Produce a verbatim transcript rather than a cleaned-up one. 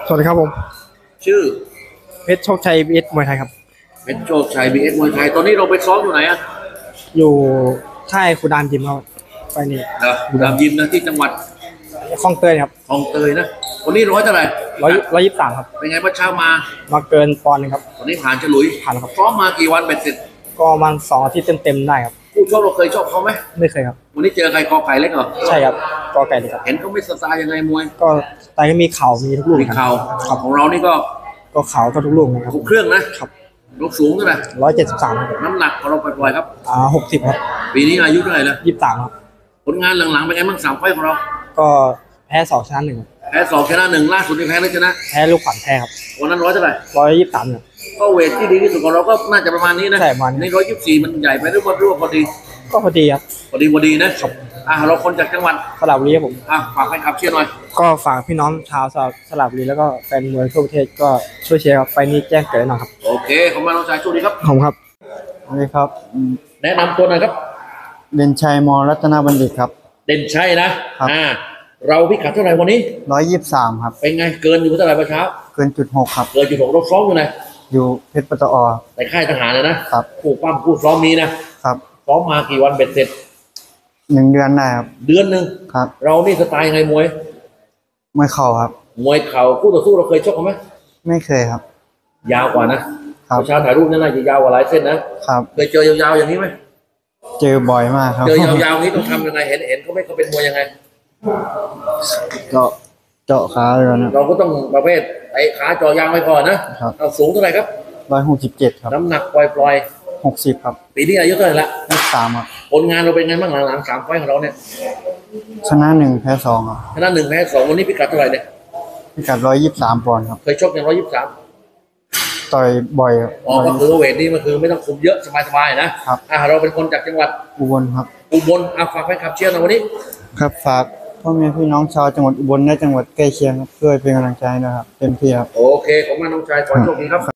สวัสดีครับผมชื่อเพชรโชคชัยบีเอสมวยไทยครับเป็นโชคชัยบีเอสมวยไทยตอนนี้เราไปซ้อมอยู่ไหนอะอยู่ค่ายคูดานยิมครับไปนี่นะดามยิมนะที่จังหวัดคลองเตยครับคลองเตยนะวันนี้ร้อยเท่าไหร่ร้อยร้อยยี่สิบสามครับเป็นไงเมื่อเช้ามามาเกินปอนด์นึงครับวันนี้ผ่านฉลุยผ่านครับซ้อมมากี่วันเบ็ดเสร็จก็ประมาณสองอาทิตย์เต็มๆได้ครับคู่ชกเราเคยชอบเขาไหมไม่เคยครับวันนี้เจอใครกอไก่เล็กเหรอใช่ครับกอไก่เลยครับเห็นเขาไม่สไตล์ยังไงมวยก็สไตล์ก็มีเข่ามีทุกลูกมีเข่าครับของเรานี่ก็ก็เข่าก็ทุกลูกนะครับทุกเครื่องนะครับลูกสูงเท่าไหร่ร้อยเจ็ดสิบสามน้ำหนักของเราปล่อยๆครับอ่าหกสิบครับปีนี้อายุเท่าไหร่แล้วยี่สิบสามครับผลงานหลังๆเป็นไงบ้างสามไฟของเราก็แพ้สองชนะหนึ่งแพ้สองชนะหนึ่งล่าสุดที่แพ้ได้ชนะแพ้ลูกขวัญแพ้ครับวันนั้นร้อยเท่าไหร่ร้อยยี่สิบสามเนี่ยก็เวทที่ดีที่สุดของเราก็น่าจะประมาณนี้นะใช่ประมาณนี้ในร้อยยี่สิบสี่มันใหญ่ไปหรือว่าหรือว่าพอดีก็พอดีครับพอดีพอดีนะครับอ่ะเราคนจากจังหวัดสระบุรีครับผมอ่ะฝากให้ขับเชียร์หน่อยก็ฝากพี่น้องชาวสระบุรีแล้วก็แฟนมวยทั่วประเทศก็ช่วยเชียร์ครับไฟนี้แจ้งเกิดหน่อยครับโอเคขอบคุณน้องชายช่วยดีครับผมครับสวัสดีครับแนะนำตัวหน่อยครับเด่นชัยมรัตนบัณฑิตครับเด่นชัยนะอ่าเราพิกัดเท่าไหร่วันนี้ร้อยยี่สิบสามครับเป็นไงเกินอยู่เท่าไหร่เมื่อเช้าเกินจุดหกครับเกินจุดหกเราซ้อมอยู่ไหนอยู่เพชรปตอในค่ายทหารเลยนะครับคู่ปั้มคู่ซ้อมนี้นะครับซ้อมมากี่วันเบ็ดเสร็จหนึ่งเดือนได้ครับเดือนหนึ่งครับเรานี่สไตล์ไงมวยมวยเข่าครับมวยเข่าคู่ต่อสู้เราเคยชกกันไหมไม่เคยครับยาวกว่านะครับเช้าถ่ายรูปนั่นน่าจะยาวกว่าหลายเส้นนะครับเคยเจอยาวๆอย่างนี้ไหมเจอบ่อยมากครับเจอยาวๆนี้ต้องทำยังไงเห็นเห็นเขาไม่เขาเป็นมวยยังไงเจาะเจาะขาเลยนะเราก็ต้องประเภทไอ้ขาจอยางไว้ก่อนนะครับเอาสูงเท่าไหร่ครับร้อยหกสิบเจ็ดครับน้ำหนักปล่อยๆหกสิบครับปีนี้อายุเท่าไหร่ละยี่สิบสามครับผลงานเราเป็นไงบ้างหลังๆสามไฟของเราเนี่ยชนะหนึ่งแพ้สองครับชนะหนึ่งแพ้สองวันนี้พิกัดเท่าไหร่เนี่ยพิกัดร้อยยี่สิบสามปอนด์ครับเคยชกอย่างร้อยยี่สิบสามต่อยบ่อยครับอ๋อก็คือเวทนี้มันคือไม่ต้องคุมเยอะสบายๆนะครับอ่าเราเป็นคนจากจังหวัดอุบลครับอุบลอ่ะฝากแฟนคลับเชียร์หน่อยวันนี้ครับฝากพ่อแม่พี่น้องชาวจังหวัดอุบลและจังหวัดใกล้เคียงครับช่วยเป็นกำลังใจนะครับเต็มที่ครับโอเคขอบคุณน้องชายขอโชคดีครับ